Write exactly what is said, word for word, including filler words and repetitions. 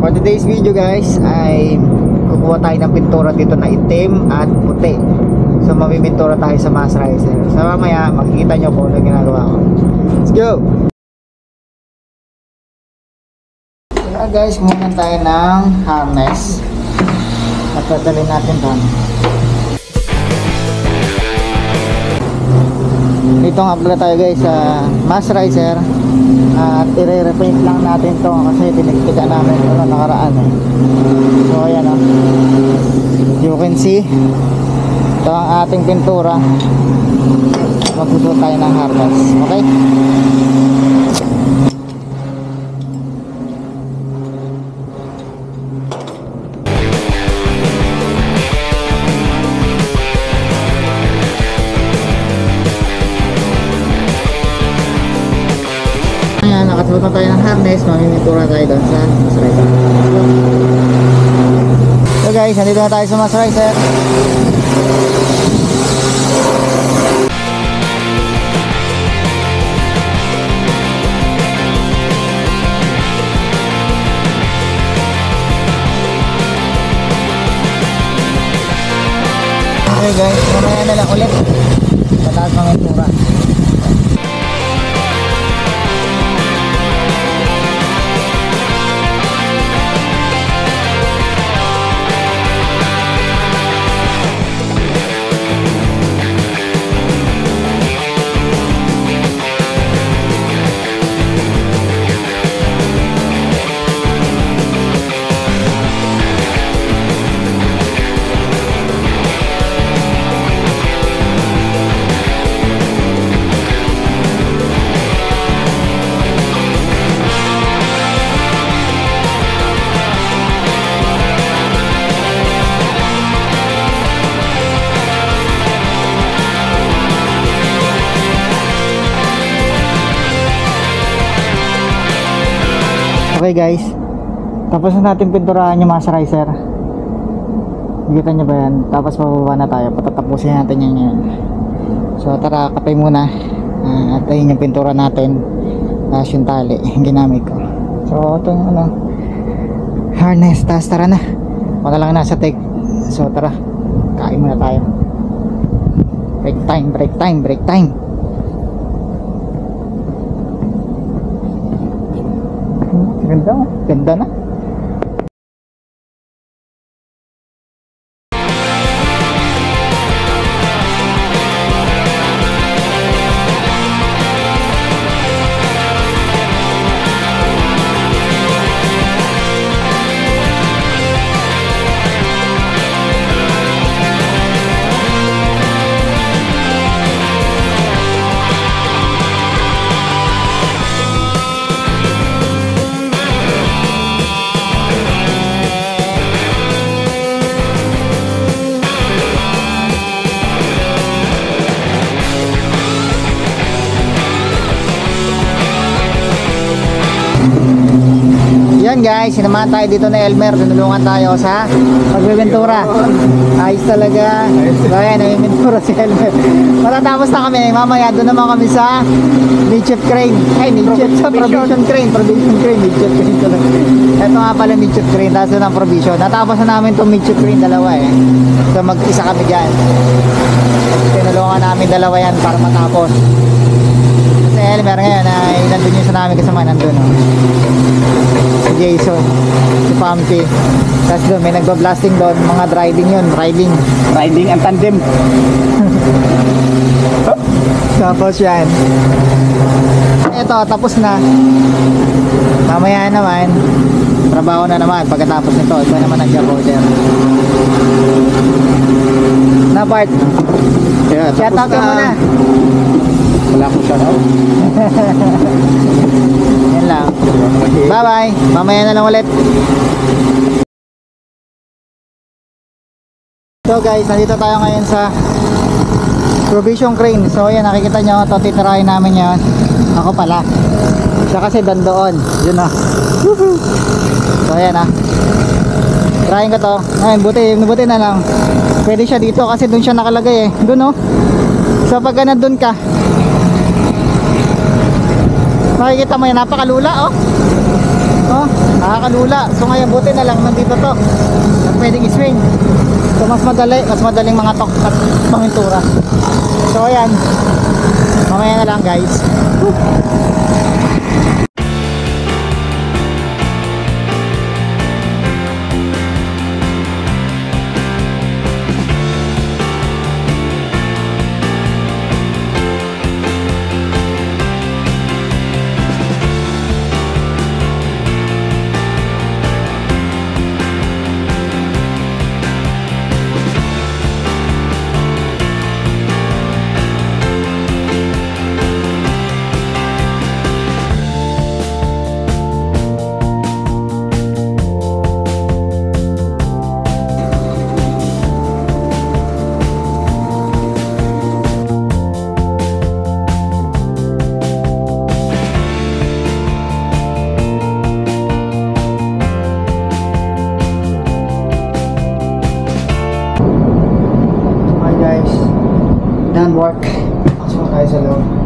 For today's video guys ay kukuha tayo ng pintura dito na itim at puti. So mamimintura tayo sa mass riser. So mamaya makikita nyo kung ano ginagawa ko. Let's go! Kaya guys, kumuha tayo ng harness at dadalhin natin doon. Dito nga pala tayo guys sa mass riser at i-repaint lang natin to kasi tinigtigan namin ano nakaraan eh. So ayan o, you can see ito ang ating pintura. Magsusuot tayo ng harness. Okay? Ayan, nakasuot na tayo ng harness. Mamimitura tayo doon sa mass riser. So guys, nandito na tayo sa mass riser. Okay guys, mamaya na lang ulit pataas mga pintura. Okay guys, tapos na natin pinturahan yung mass riser. Nakita nyo ba yan? Tapos mababa na tayo, patatapusin natin yan yan. So tara, kapay muna. uh, At ayun yung pintura natin. Tapos yung tali, yung ginamit ko. So ito yung ano, harness. Tapos tara na, ako na lang nasa take. So tara, kain muna tayo. Break time, break time, break time. Ganda, ganda na. Yan guys, sinamahan tayo dito na Elmer. Tinulungan tayo sa pagbibintura. Ayos talaga. So ayan, nagbibentura si Elmer. Matatapos na kami. Mamaya doon naman kami sa midship crane. Ay, midship sa provision crane. Provision crane, midship crane talaga. Ito nga pala midship crane. Tapos doon ang provision. Natapos na namin itong midship crane dalawa eh. So mag-isa kami dyan. Tinulungan namin dalawa yan para matapos. Kasi Elmer ngayon ay nandun yung sa namin kasama. Nandun oh. Si Jason, si Pumpy. Tapos doon may nagbablasting doon. Mga driving yun, riding. Riding and tandem. Tapos yan. Ito, tapos na. Mamaya naman trabaho na naman pagkatapos nito. Ito naman ang job order. Na part. Yeah, shout out ka muna. Wala akong shout out. Yan lang. Bye bye. Mamaya na lang ulit. So guys, nandito tayo ngayon sa provision crane. So yan, nakikita nyo, ito titirahin namin yan. Ako pala. Siya kasi dandoon. Yun o. So yan ah. Tirahin ko to. Ayun, buti, buti na lang. Pwede siya dito kasi dun siya nakalagay eh. Dun o. So pagka nandun ka, makikita mo yan, napakalula oh. no? Nakakalula. So ngayon buti na lang nandito to. Na pwedeng i-swing. So mas madali, mas madaling mga tok at mamintura. So ayan. Mamaya na lang guys. Woo! Hi guys, done work. Pasok tayo sa loob.